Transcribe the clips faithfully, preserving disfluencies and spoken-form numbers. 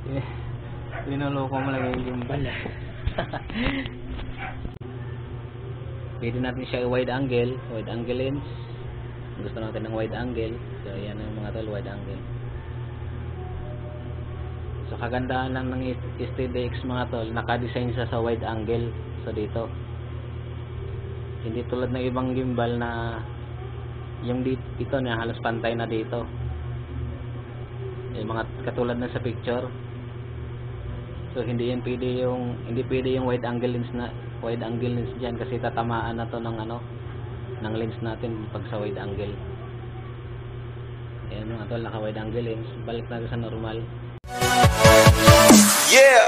Eh, linuloko mo lang yung gimbal. Pwede natin siya wide angle, wide angle lens. Gusto natin ng wide angle. So ayan ang mga tol, wide angle. So kagandahan lang ng S T D X mga tol, naka-design siya sa wide angle. So dito. Hindi tulad ng ibang gimbal na yung dito, ito na halos pantay na dito. Yung mga katulad na sa picture. So hindi yan pwede yung hindi pwede yung wide angle lens na wide angle lens diyan kasi tatamaan na to ng ano ng lens natin pag sa wide angle. Ayan mga tol, naka wide angle lens. Balik natin sa normal. Yeah.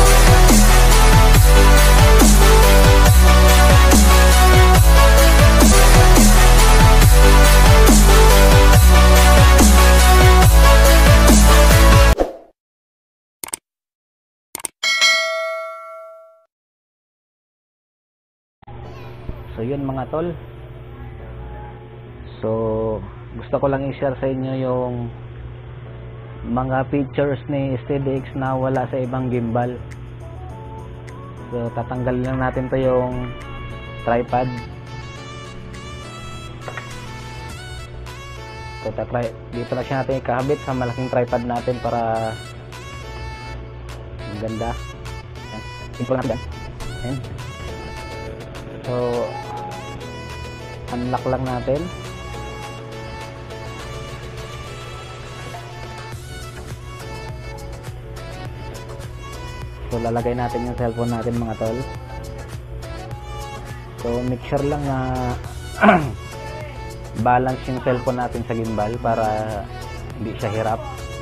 So yun mga tol. So gusto ko lang i-share sa inyo yung mga features ni S T D X na wala sa ibang gimbal. So tatanggalin lang natin to yung tripod. So tatry, dito na siya natin ikabit sa malaking tripod natin para maganda. Simple natin. Ayan. So unlock lang natin. So lalagay natin yung cellphone natin mga tol. So make sure lang na balance yung cellphone natin sa gimbal para hindi siya hirap.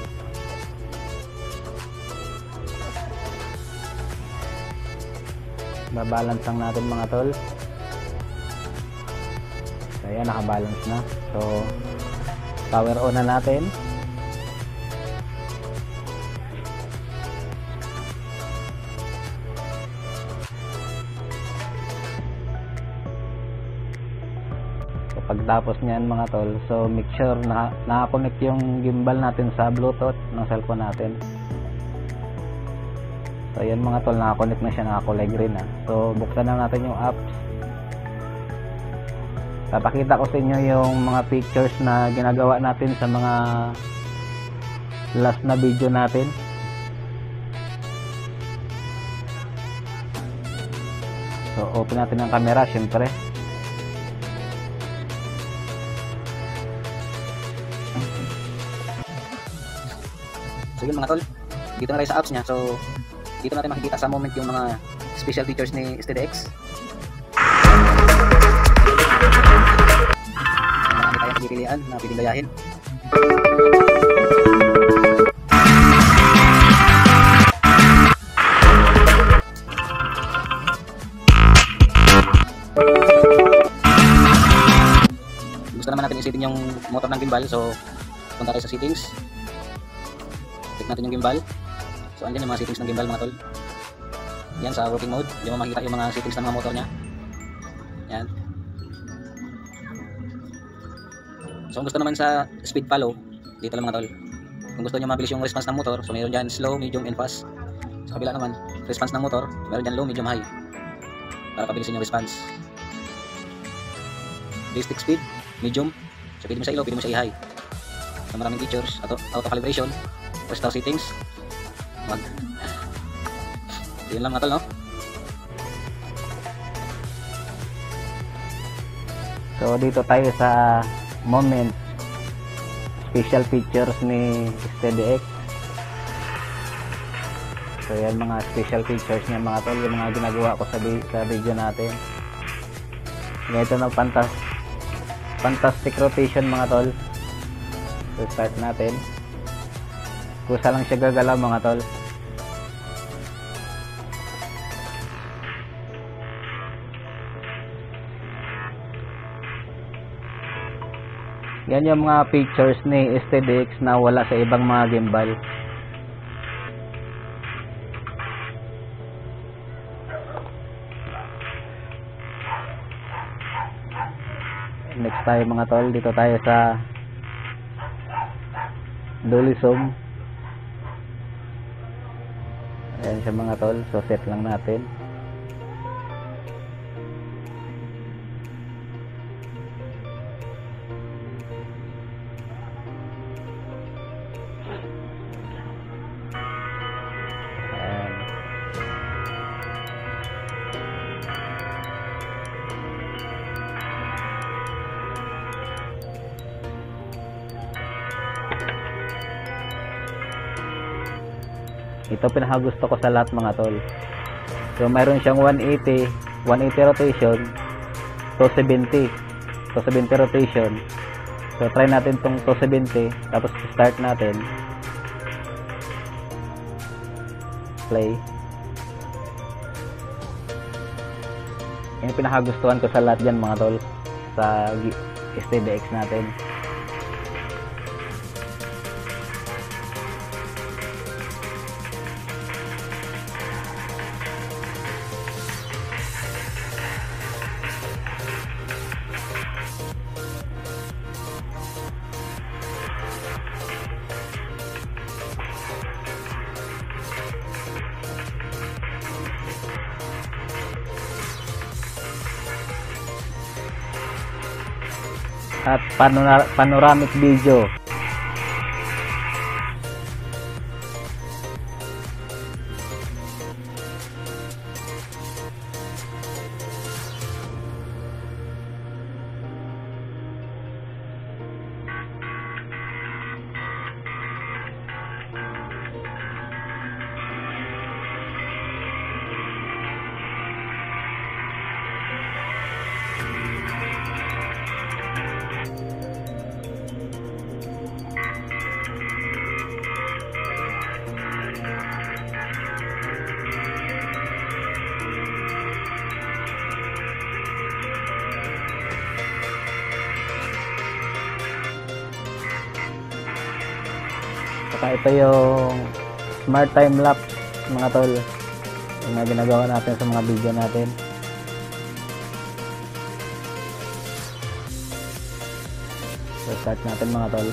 Babalance lang natin mga tol. So ayan, nakabalance na. So power on na natin. So pagtapos niyan mga tol, so make sure na naka-connect yung gimbal natin sa Bluetooth ng cellphone natin. So ayan mga tol, naka-connect na siya, naka-kulay green na. So buksan na natin yung apps. Papakita ko sa inyo yung mga pictures na ginagawa natin sa mga last na video natin. So open natin ang camera syempre. So yun mga tol, dito na tayo sa apps niya. So dito natin makikita sa moment yung mga special features ni S T D X. Marami tayong pipilian na pwedeng gayahin. Gusto naman natin isitin yung motor ng gimbal. So punta tayo sa settings. Click natin yung gimbal. So andyan yung mga settings ng gimbal mga tol. Yan sa working mode, di mo makikita yung mga settings ng mga motor nya. Yan. So kung gusto naman sa speed follow, dito lang mga tol. Kung gusto nyo mabilis yung response ng motor, so mayroon dyan slow, medium, and fast. Sa kabila naman, response ng motor, mayroon dyan low, medium, high. Para pabilisin yung response. Basic speed, medium. So pwede mo sa low, pwede mo sa high. So maraming features, auto, auto calibration, restore settings. Mag yun lang mga tol, no? So dito tayo sa moment special features ni S T D X. So yan mga special features niya mga tol, yung mga ginagawa ko sa, sa video natin. Ganito na fantas fantastic rotation mga tol. So start natin. Kusa lang siya gagalaw mga tol. Yan yung mga features ni S T D X na wala sa ibang mga gimbal. Next tayo mga tol, dito tayo sa dolly zoom. Ayan siya mga tol, so set lang natin. Ito pinakagusto ko sa lahat mga tol. So mayroon siyang one eighty rotation, two seventy two seventy rotation. So try natin tong two seventy, tapos start natin. Play. Yung pinakagustuhan ko sa lahat dyan mga tol, sa S T D X natin. At panora panoramic video. Saka ito yung smart time lapse mga tol, yung mga ginagawa natin sa mga video natin. So start natin mga tol.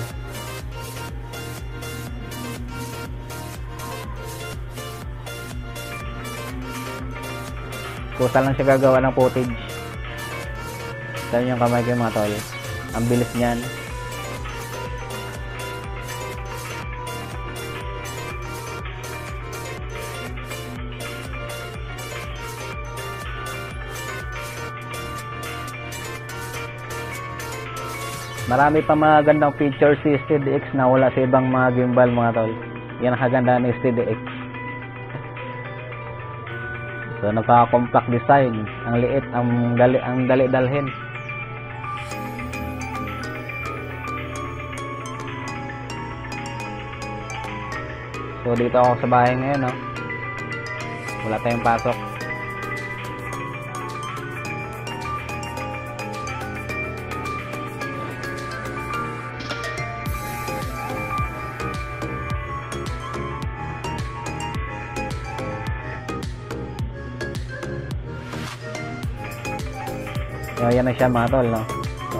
Kusa lang siya gagawa ng footage. Ito yung kamay ko mga tol, ang bilis niyan. Marami pa mga gandang features si S T D X na wala sa ibang mga gimbal mga tol. Yan ang kaganda ng S T D X. So nagka-compact design, ang liit, ang dali, ang dali dalhin. So dito ako sa bahay ngayon, no. Wala tayong pasok. So, yan na siya mga tol, no? So,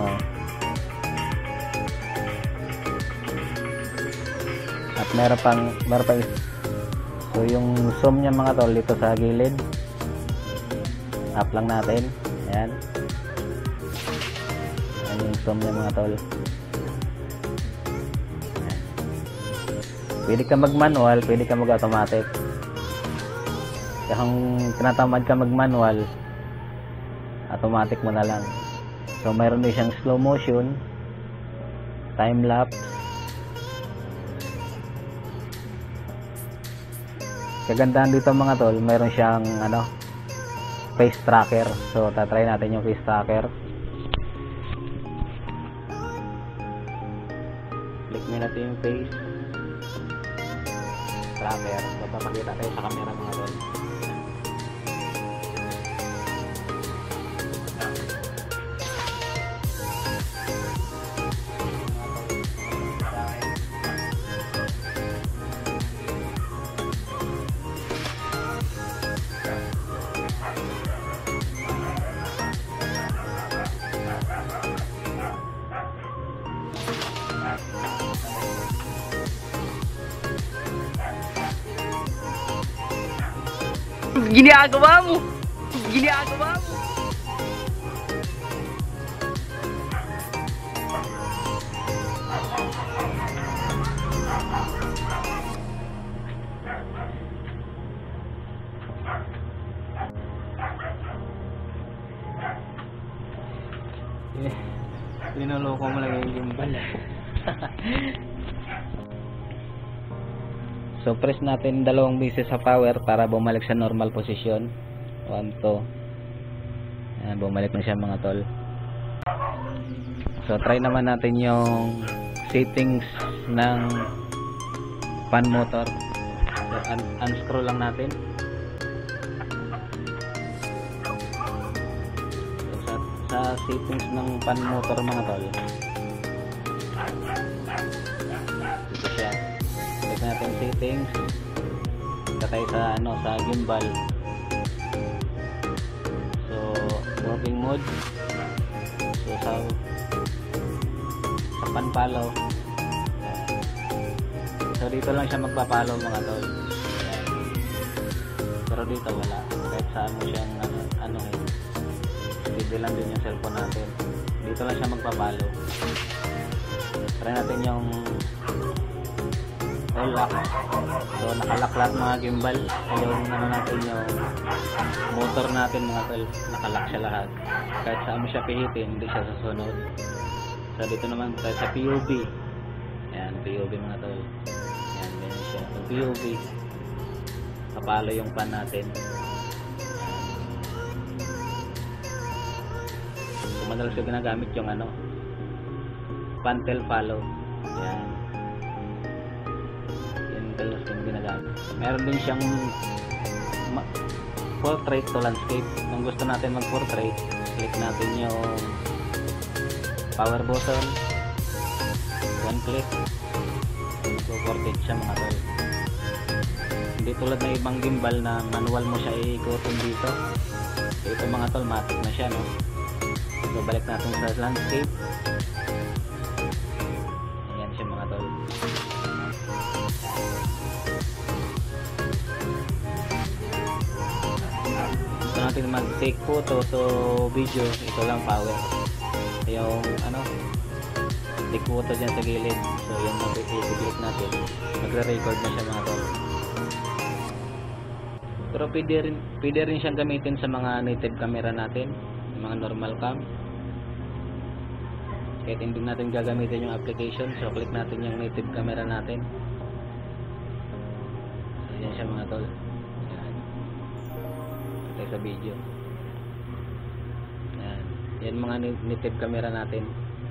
at meron pang, meron pang, so yung zoom niya mga tol dito sa gilid, up lang natin, ayan, ayan yung zoom niya mga tol. Ayan. Pwede ka mag manual, pwede ka mag automatic. Kung tinatamad ka mag manual, automatic mo na lang. So mayroon din siyang slow motion, time lapse. Kagandahan dito mga tol, mayroon siyang ano, face tracker. So tatry natin yung face tracker. Click mo natin yung face tracker. So papakita tayo sa camera mga tol. Ginagawa mo! Ginagawa mo! Eh, linuloko mo lang yung gimbal. So press natin dalawang beses sa power para bumalik sa normal position. one, two. Ayan, bumalik na siya mga tol. So try naman natin yung settings ng fan motor. So un unscrew lang natin. So, sa, sa settings ng fan motor mga tol, ito siya. Click natin settings. Tatay sa ano, sa gimbal. So working mode. So sa sa pan follow. So dito lang siya magpapalo mga tol. Ayan. Pero dito wala. Kahit saan mo siyang ano, ano eh. Steady lang din yung cellphone natin. Dito lang siya magpapalo. Try natin yung all lock. So nakalock lahat mga gimbal. Yung ano natin yung motor natin mga tol. Nakalock siya lahat. Kahit saan mo siya pihitin, hindi siya susunod. So dito naman tayo sa P U V. Ayan, P U V mga tol. Ayan, ganyan siya. So P U V, kapalo yung pan natin. So madalas ko ginagamit yung ano, pantel follow. Ayan. Yan madalas ko ginagamit. Meron din siyang portrait to landscape. Kung gusto natin mag portrait, click natin yung power button, one click, so portrait siya mga tol. Hindi tulad ng ibang gimbal na manual mo siya iikutin dito. So ito mga tol, matic na siya, no? So balik natin sa landscape. Ayan siya mga tol. Gusto natin mag take photo to video, ito lang power. Yung ano, take photo dyan sa gilid. So yan ang i-click natin, magre-record na siya mga tol. Pero pwede rin, pwede rin siyang gamitin sa mga native camera natin, mga normal cam. Kahit hindi natin gagamitin yung application, so click natin yung native camera natin. So yan siya mga tol. Yan, patay sa video. Yan, yan mga native camera natin.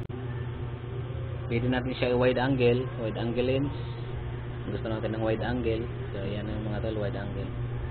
Pwede natin siya wide angle, wide angle lens. Gusto natin ng wide angle, so yan ang mga tol, wide angle.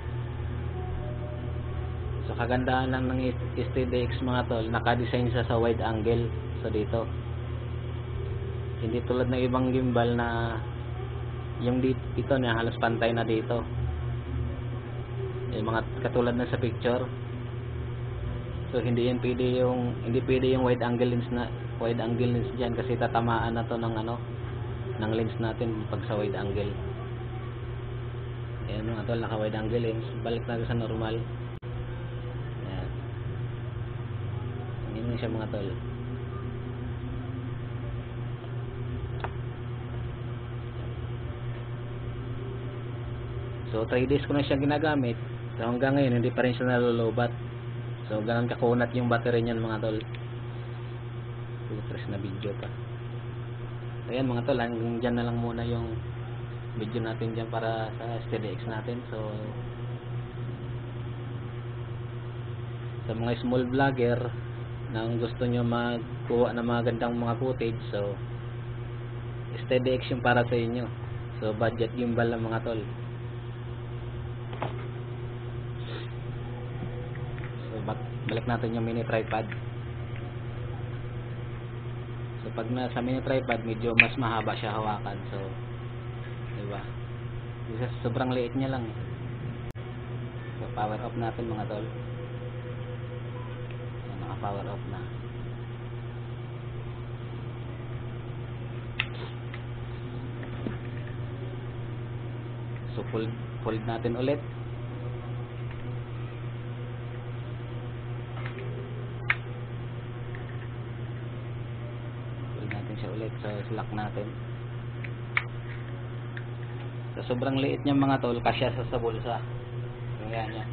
So kagandahan lang ng S T D X mga tol, naka-design siya sa wide angle. So dito, hindi tulad ng ibang gimbal na yung dito, ito na halos pantay na dito. Yung mga katulad na sa picture. So hindi yan pwede yung hindi pwede yung wide angle lens na wide angle lens diyan, kasi tatamaan na to ng ano, ng lens natin pag sa wide angle. Ayan mga tol, naka wide angle lens. Balik natin sa normal. Ayan siya mga tol. So three days ko na siya ginagamit. So hanggang ngayon hindi pa rin siya nalulubat. So ganun kakunat yung battery niyan mga tol. Putres na video pa. So ayan mga tol, hanggang dyan na lang muna yung video natin dyan para sa S T D X natin. So sa mga small vlogger na gusto nyo magkuha ng mga gandang mga footage, so S T D X yung para sa inyo. So budget gimbal lang mga tol. So balik natin yung mini tripod. So pag nasa mini tripod, medyo mas mahaba siya hawakan. So diba, kasi sobrang liit niya lang. So power off natin mga tol. Power off na. So fold, fold natin ulit. lock natin. So sobrang liit niya mga tol, kasya sa sa bulsa. Kaya niya.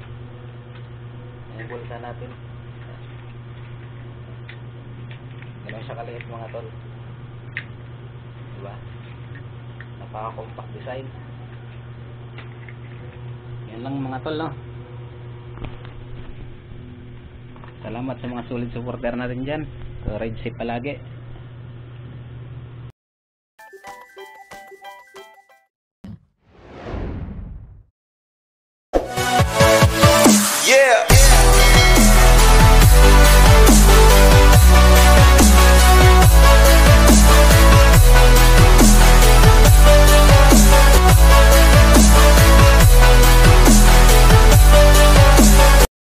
Yung bulsa natin. Ganun siya kaliit mga tol. Diba? Napaka-compact design. Yan lang mga tol, no? Salamat sa mga solid supporter natin dyan. So ride safe palagi.